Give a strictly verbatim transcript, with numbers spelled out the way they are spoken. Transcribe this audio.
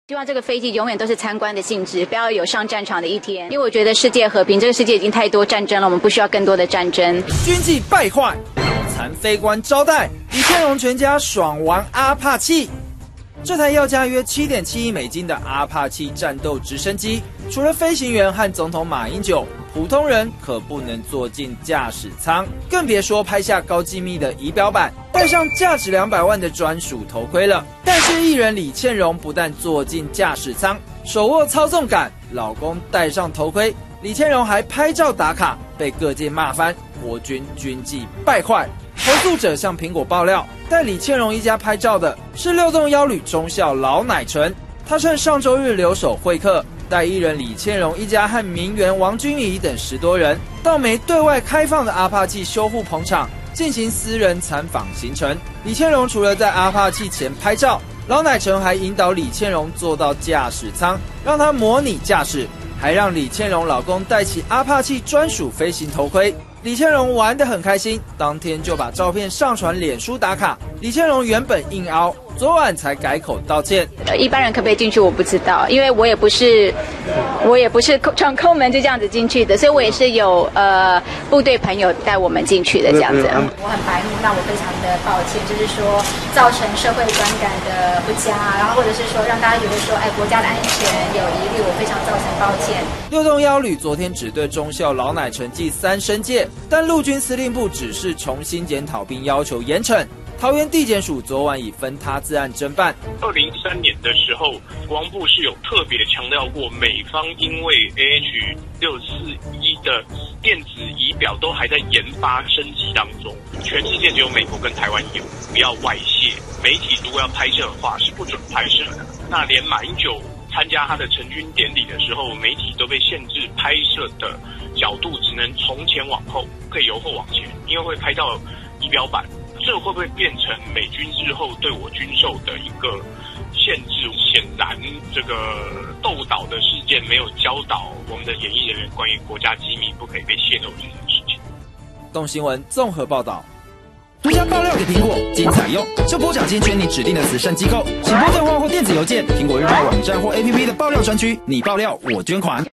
希望这个飞机永远都是参观的性质，不要有上战场的一天。因为我觉得世界和平，这个世界已经太多战争了，我们不需要更多的战争。 军纪败坏，脑残飞官招待李天龙全家爽玩阿帕契。这台要价约 七点七亿美金的阿帕契战斗直升机，除了飞行员和总统马英九，普通人可不能坐进驾驶舱，更别说拍下高机密的仪表板，戴上价值两百万的专属头盔了。但是艺人李倩蓉不但坐进驾驶舱，手握操纵杆，老公戴上头盔，李倩蓉还拍照打卡，被各界骂翻，国军军纪败坏。投诉者向苹果爆料，带李倩蓉一家拍照的是六栋幺旅中校老乃纯，他趁上周日留守会客，带艺人李倩蓉一家和名媛王君怡等十多人到没对外开放的阿帕契修护棚场进行私人参访行程。李倩蓉除了在阿帕契前拍照，老乃纯还引导李倩蓉坐到驾驶舱，让她模拟驾驶，还让李倩蓉老公戴起阿帕契专属飞行头盔。李倩蓉玩得很开心，当天就把照片上传脸书打卡。李倩蓉原本硬凹，昨晚才改口道歉。 一般人可不可以进去我不知道，因为我也不是我也不是闯空门就这样子进去的，所以我也是有呃部队朋友带我们进去的这样子。我很白目，那我非常的抱歉，就是说造成社会观感的不佳，然后或者是说让大家觉得说哎国家的安全有疑虑，我非常造成抱歉。 六栋幺旅昨天只对中校老乃纯记三申诫，但陆军司令部只是重新检讨并要求严惩。桃园地检署昨晚以分他自案侦办。 二零一三年的时候，国防部是有特别强调过，美方因为 A H 六四一的电子仪表都还在研发升级当中，全世界只有美国跟台湾有，不要外泄。媒体如果要拍摄的话，是不准拍摄的。那连马英九参加他的成军典礼的时候，媒体都被限制拍摄的角度只能从前往后，不可以由后往前，因为会拍到仪表板。这会不会变成美军日后对我军售的一个限制？显然，这个斗倒的事件没有教导我们的演艺人员关于国家机密不可以被泄露这件事情。 动新闻综合报道。独家爆料给苹果，精彩用！就拨奖金捐你指定的慈善机构，请拨电话或电子邮件，苹果日报网站或 A P P 的爆料专区，你爆料我捐款。